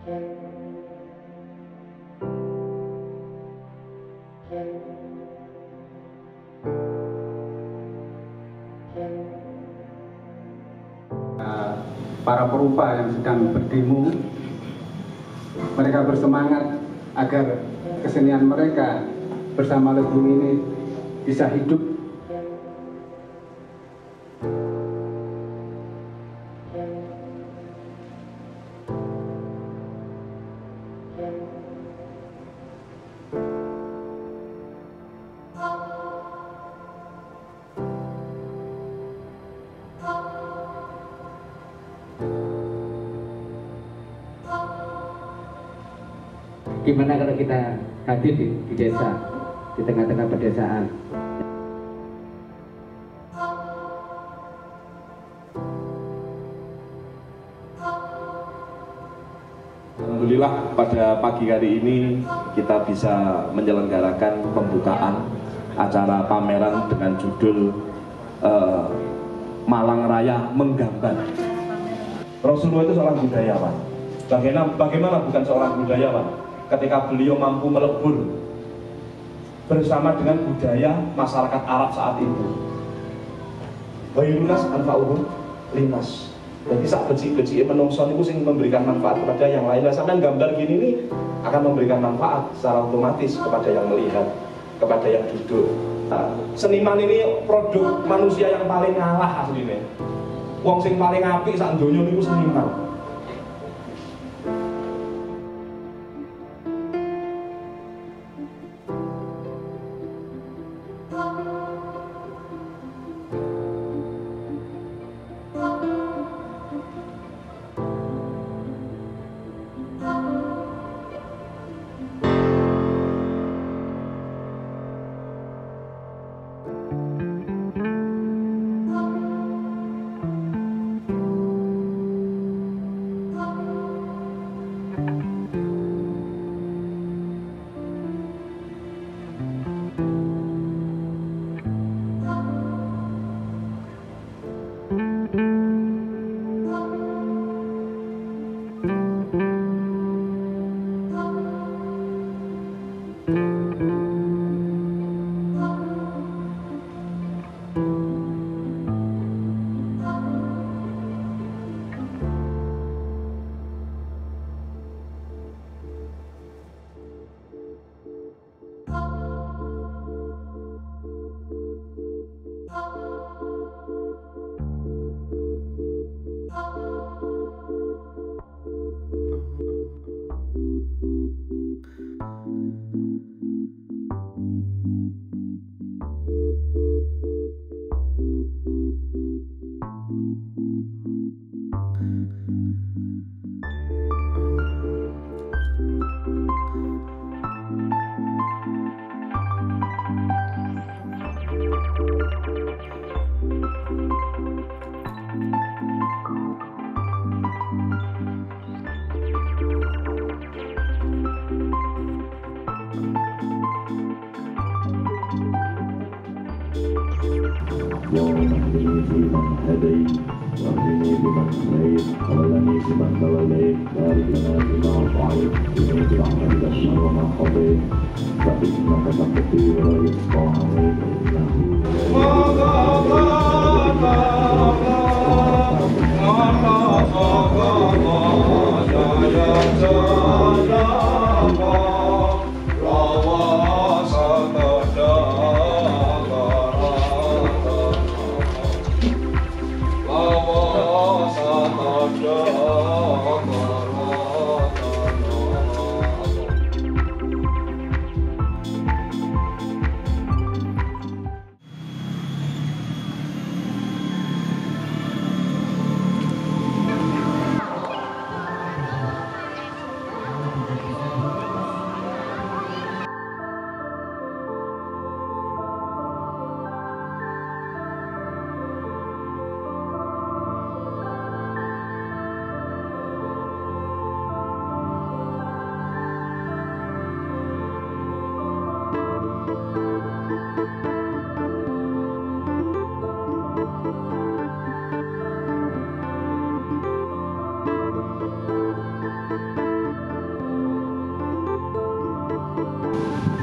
Para perupa yang sedang berdemo, mereka bersemangat agar kesenian mereka bersama lagu ini bisa hidup. Gimana kalau kita hadir di desa, di tengah-tengah pedesaan? Alhamdulillah pada pagi hari ini kita bisa menyelenggarakan pembukaan acara pameran dengan judul Malang Raya Menggambar. Rasulullah itu seorang budayawan. Bagaimana bukan seorang budayawan? Ketika beliau mampu melebur bersama dengan budaya masyarakat Arab saat itu. Bayunas anfa'uhum linas. Jadi sak beci-beci menungso niku sing memberikan manfaat kepada yang lain. Sampai gambar gini ini akan memberikan manfaat secara otomatis kepada yang melihat, kepada yang duduk. Nah, seniman ini produk manusia yang paling ngalah aslinya. Wong sing paling apik sak donya niku seniman. اللهم اهدني فيمن هديت واهدني بمن هديت وولني فيمن توليت بارك لنا فيما اعطيت وقنا برحمتك الشر ما قضيت فانك تقضي ولا يقضى عليك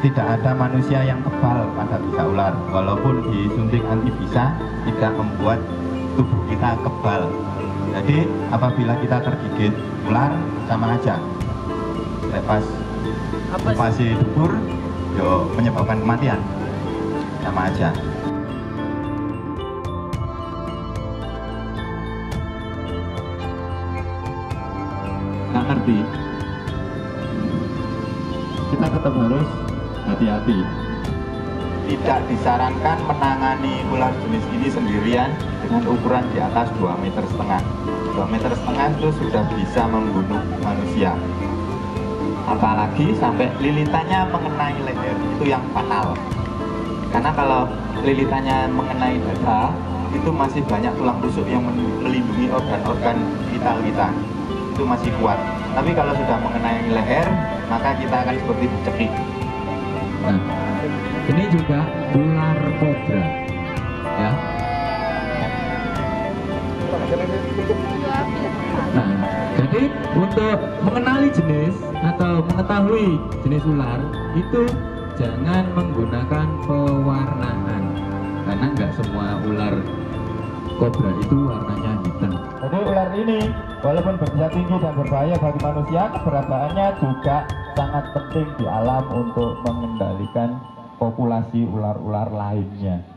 tidak ada manusia yang kebal pada bisa ular. Walaupun disuntik antibisa tidak membuat tubuh kita kebal. Jadi apabila kita tergigit ular sama aja. Lepas pasti dubur, yo menyebabkan kematian, sama aja. Nggak ngerti, kita tetap harus hati-hati. Tidak disarankan menangani ular jenis ini sendirian dengan ukuran di atas 2,5 meter. 2,5 meter itu sudah bisa membunuh manusia. Apalagi sampai lilitannya mengenai leher, itu yang fatal. Karena kalau lilitannya mengenai dada, itu masih banyak tulang rusuk yang melindungi organ-organ vital kita. Itu masih kuat. Tapi kalau sudah mengenai leher, maka kita akan seperti dicekik. Nah, ini juga ular kobra, ya. Nah, jadi untuk mengenali jenis atau mengetahui jenis ular itu jangan menggunakan pewarnaan, karena nggak semua ular kobra itu warnanya hitam. Jadi ular ini walaupun berusia tinggi dan berbahaya bagi manusia, keberadaannya juga sangat penting di alam untuk mengendalikan populasi ular-ular lainnya.